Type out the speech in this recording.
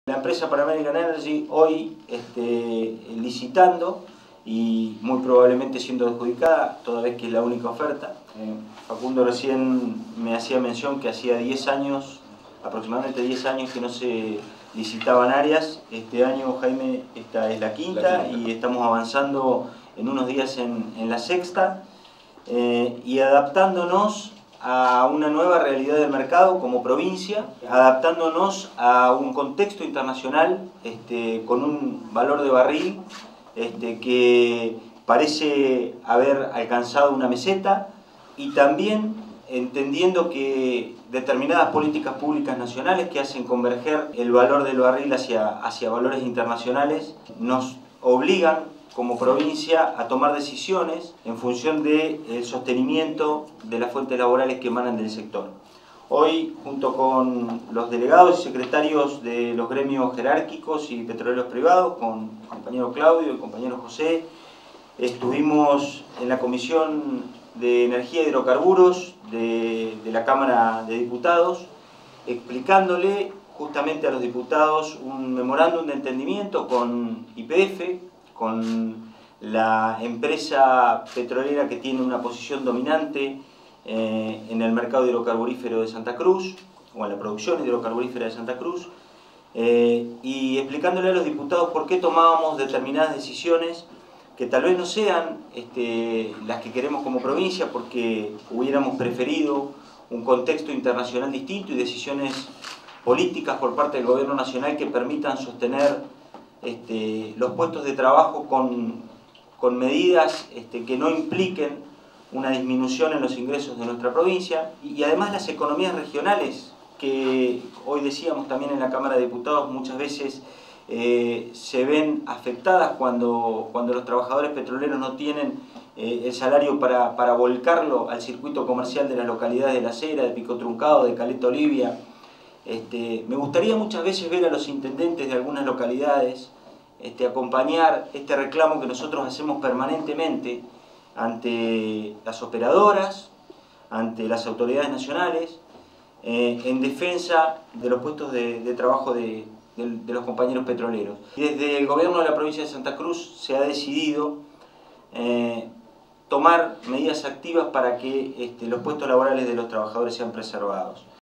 La empresa Pan American Energy hoy licitando y muy probablemente siendo adjudicada, toda vez que es la única oferta. Facundo recién me hacía mención que hacía 10 años, aproximadamente 10 años que no se licitaban áreas. Este año, Jaime, esta es la quinta y estamos avanzando en unos días en la sexta y adaptándonos a una nueva realidad del mercado como provincia, adaptándonos a un contexto internacional con un valor de barril que parece haber alcanzado una meseta, y también entendiendo que determinadas políticas públicas nacionales que hacen converger el valor del barril hacia valores internacionales nos obligan como provincia a tomar decisiones en función del sostenimiento de las fuentes laborales que emanan del sector. Hoy, junto con los delegados y secretarios de los gremios jerárquicos y petroleros privados, con el compañero Claudio y el compañero José, estuvimos en la Comisión de Energía y Hidrocarburos de la Cámara de Diputados, explicándole justamente a los diputados un memorándum de entendimiento con YPF, con la empresa petrolera que tiene una posición dominante en el mercado hidrocarburífero de Santa Cruz, o en la producción hidrocarburífera de Santa Cruz, y explicándole a los diputados por qué tomábamos determinadas decisiones que tal vez no sean las que queremos como provincia, porque hubiéramos preferido un contexto internacional distinto y decisiones políticas por parte del gobierno nacional que permitan sostener los puestos de trabajo con medidas que no impliquen una disminución en los ingresos de nuestra provincia, y además las economías regionales, que hoy decíamos también en la Cámara de Diputados muchas veces se ven afectadas cuando los trabajadores petroleros no tienen el salario para volcarlo al circuito comercial de las localidades de La Cera, de Pico Truncado, de Caleta Olivia. Me gustaría muchas veces ver a los intendentes de algunas localidades acompañar este reclamo que nosotros hacemos permanentemente ante las operadoras, ante las autoridades nacionales, en defensa de los puestos de trabajo de los compañeros petroleros. Y desde el gobierno de la provincia de Santa Cruz se ha decidido tomar medidas activas para que los puestos laborales de los trabajadores sean preservados.